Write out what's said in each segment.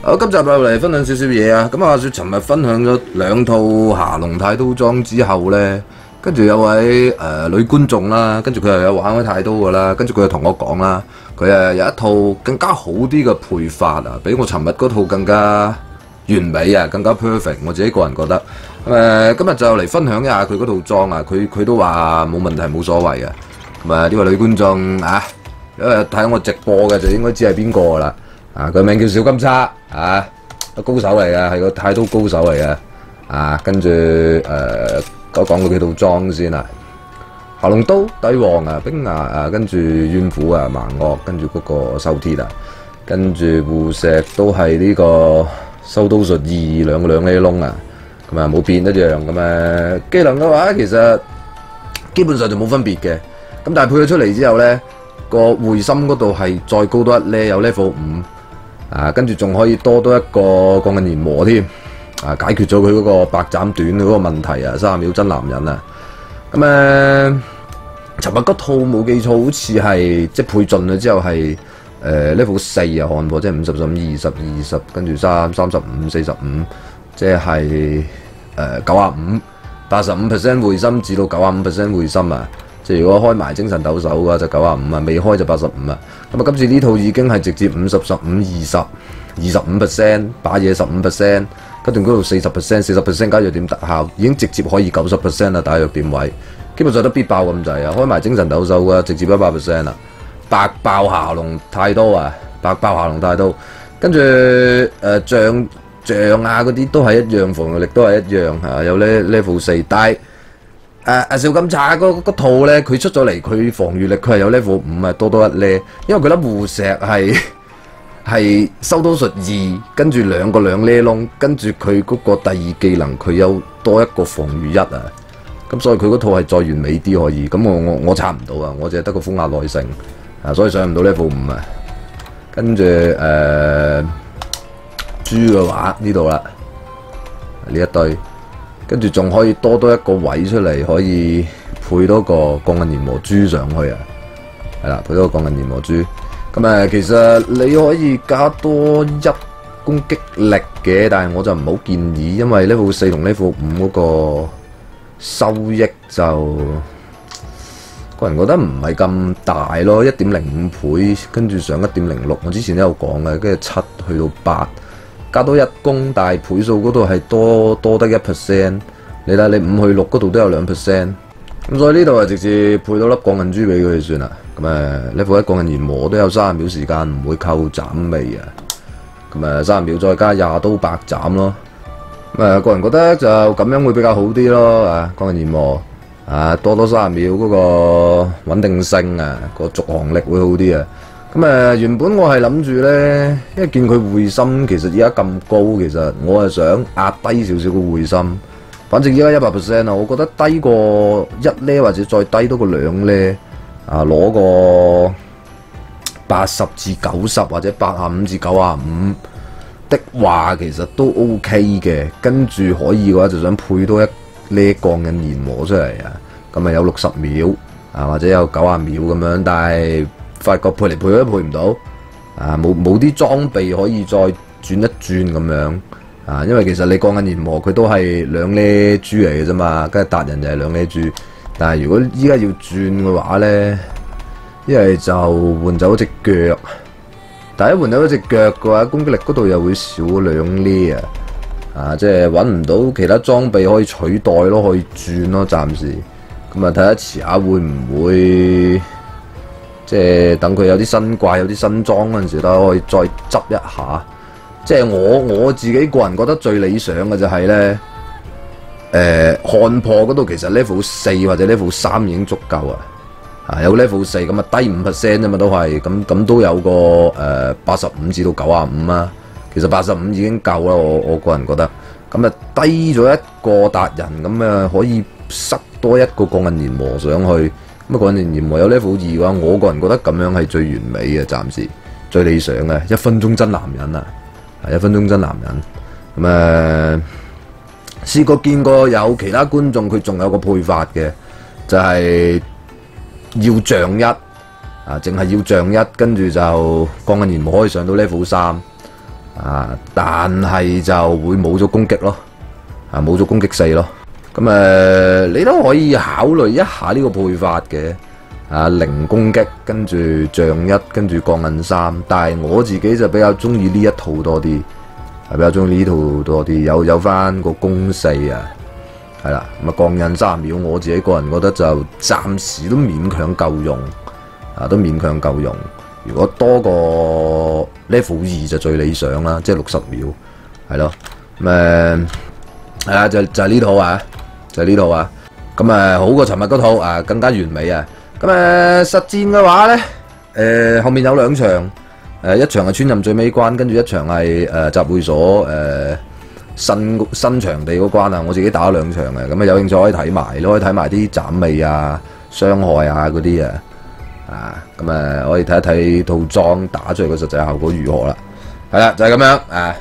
好，今集又嚟分享少少嘢啊！咁話說，尋日分享咗2套霞龍太刀莊之後呢，跟住有位女觀眾啦，跟住佢又有玩開太刀噶啦，跟住佢又同我講啦，佢有一套更加好啲嘅配法啊，比我尋日嗰套更加完美啊，更加 perfect。我自己個人覺得，今日就嚟分享一下佢嗰套裝啊，佢都話冇問題冇所謂嘅。咁啊，呢位女觀眾啊，因為睇我直播嘅就應該知係邊個啦。啊，佢名叫小金叉啊，高手嚟嘅，係個太刀高手嚟嘅。啊，跟住講佢幾套裝先啦。霞龍刀、帝王啊、冰牙啊，跟住怨婦啊、盲岳，跟住嗰個收鐵啊，跟住護石都係呢個收刀術2兩呢窿啊，咁啊冇變一樣咁啊。技能嘅話，其實基本上就冇分別嘅。咁但係配咗出嚟之後咧，個會心嗰度係再高多一呢，有 level 5。啊，跟住仲可以多一個鋼刃研磨添，啊，解決咗佢嗰個白斬短嗰個問題啊，30秒真男人啊！咁尋日嗰套冇記錯，好似係即係配盡咗之後係level 4啊，看破即係50、15、20、20，跟住35、45、即係95%、85% 會心至到95% 會心啊！即係如果開埋精神抖手嘅話就95啊，未開就85啊。咁啊，今次呢套已經係直接50、15、20、25%，把嘢15%，跟住嗰度40%加弱點特效，已經直接可以90%啦，打弱點位，基本上都必爆咁滯啊！開埋精神抖手嘅直接100%啦，白爆霞龍太刀啊，白爆霞龍太刀，跟住象啊嗰啲都係一樣，防禦力都係一樣嚇，有level 4，但係邵金叉嗰套咧，佢出咗嚟，佢防禦力佢係有 level 5啊，多一呢，因為佢粒護石係收刀術2，跟住2個呢窿，跟住佢嗰個第2技能佢有多一個防禦1啊，咁所以佢嗰套係再完美啲可以，咁我插唔到啊，我淨係得個風壓耐性啊，所以上唔到 level 5啊，跟住豬嘅話呢度啦，呢一堆。跟住仲可以多一個位出嚟，可以配多個鋼刃研磨珠上去啊！係啦，配多個鋼刃研磨珠。咁其實你可以加多1攻擊力嘅，但係我就唔好建議，因為 level 4同 level 5嗰個收益就個人覺得唔係咁大咯，1.05倍，跟住上1.06，我之前都有講嘅，跟住7去到8。加多1攻，但係倍數嗰度係多得1%。你睇你5去6嗰度都有2%，咁所以呢度就直接配到粒鋼刃珠俾佢算啦。咁level 1鋼刃研磨都有30秒時間，唔會扣斬味啊。咁30秒再加20刀白斬咯。個人覺得就咁樣會比較好啲咯。鋼刃研磨多30秒嗰個穩定性啊，個續航力會好啲啊。咁原本我係諗住呢，因為見佢會心其實而家咁高，其實我係想壓低少少個會心。反正而家100%啊，我覺得低過1呢，或者再低多個2呢，攞個80至90或者85至95的話，其實都 OK 嘅。跟住可以嘅話，就想配多1呢鋼刃研磨出嚟啊。咁有60秒或者有90秒咁樣，但係發覺配嚟配去都配唔到，冇啲裝備可以再轉一轉咁樣，因為其實你鋼刃研磨佢都係2呢珠嚟嘅啫嘛，跟住達人就係2呢珠，但係如果依家要轉嘅話呢，一係就換走隻腳，但係一換走隻腳嘅話，攻擊力嗰度又會少2呢即係揾唔到其他裝備可以取代咯，可以轉咯，暫時，咁睇下遲下會唔會？即係等佢有啲新怪、有啲新裝嗰陣時都可以再執一下。即係我自己個人覺得最理想嘅就係呢，看破嗰度其實 level 4或者 level 3已經足夠啊。有 level 4咁低5%啫嘛，都係咁都有個85至到95啊。其實85已經夠啦，我個人覺得。咁低咗一個達人，咁可以塞多一個鋼刃研磨上去。咁鋼刃研磨有 level 2嘅話，我個人覺得咁樣係最完美嘅，暫時最理想嘅1分鐘真男人啊！1分鐘真男人。試過見過有其他觀眾佢仲有個配法嘅，就係要象1淨係要象1，跟住就鋼刃研磨可以上到 level 3。 但係就會冇咗攻擊咯，冇咗攻擊4咯。咁你都可以考慮一下呢個配法嘅，零攻擊，跟住像1，跟住鋼印3。但係我自己就比較中意呢一套多啲，比較中意呢套多啲，有翻個攻4啊，係啦。咁鋼印3秒，我自己個人覺得就暫時都勉強夠用，都勉強夠用。如果多個 level 2就最理想啦，即係60秒，係咯。咁係啊，就係呢套啊。就係呢套啊，咁好過尋日嗰套更加完美啊！咁實戰嘅話咧，後面有2場，一場係村任最尾關，跟住一場係集會所新場地嗰關啊！我自己打咗2場嘅，咁有興趣可以睇埋，你可以睇埋啲斬尾啊、傷害啊嗰啲咁可以睇一睇套裝打出嚟嘅實際效果如何啦。係啦，就係咁樣啊。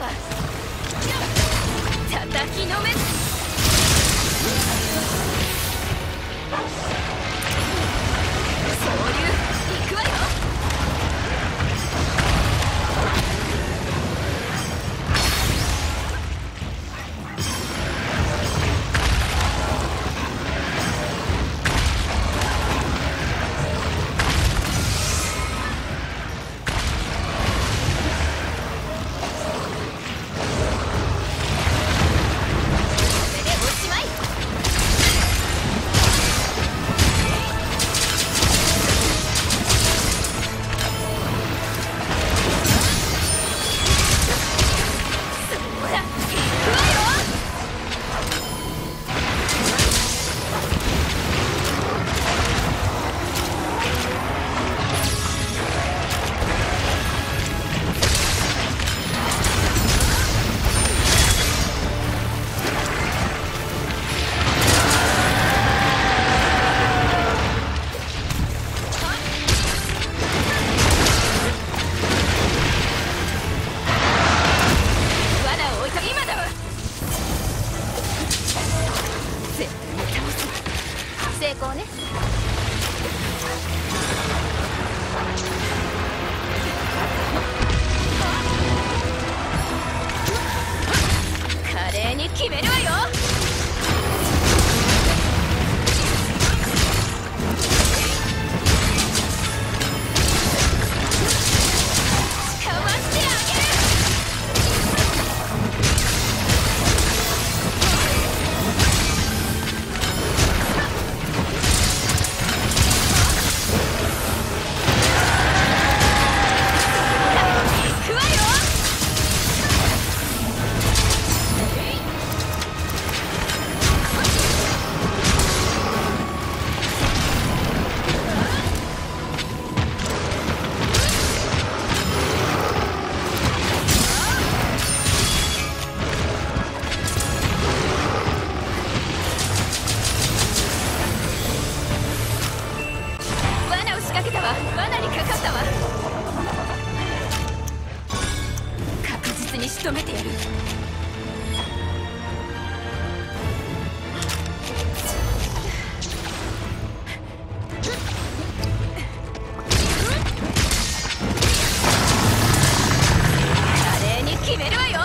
わ。叩きのめす。総流行くわよ。成功ね。華麗に決めるわよ。罠にかかったわ。確実に仕留めてやる。華麗に決めるわよ。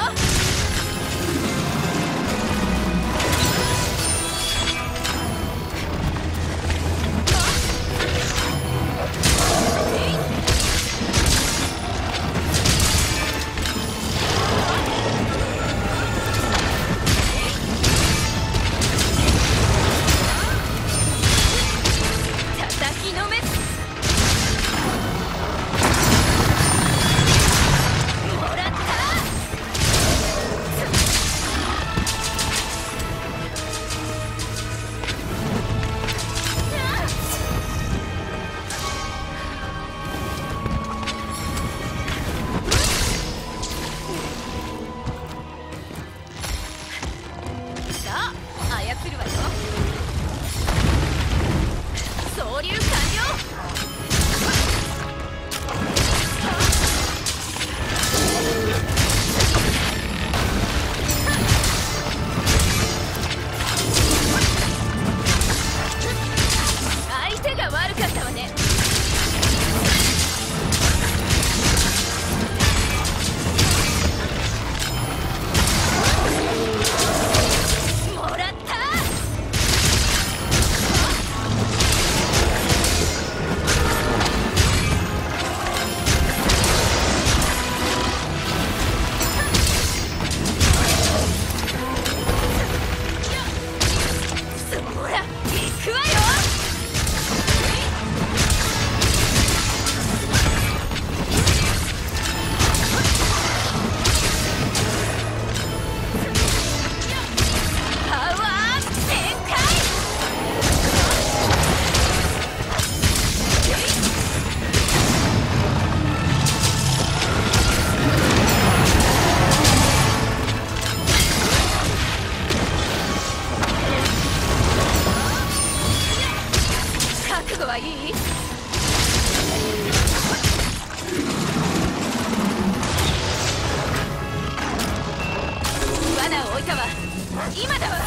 今だわ